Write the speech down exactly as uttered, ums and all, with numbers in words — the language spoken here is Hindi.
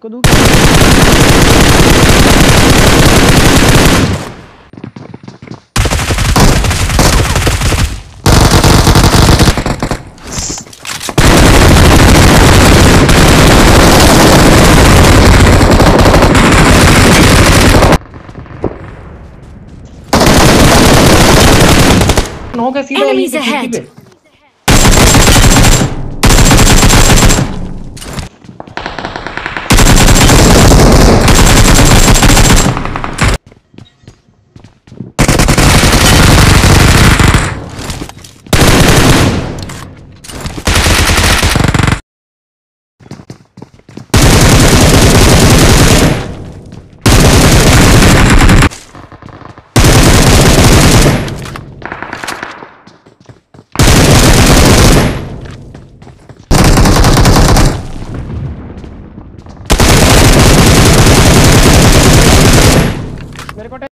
इसको दूं क्या? नौ का सीधा Enemies यहीं पे खिड़की ahead. पे। मेरे को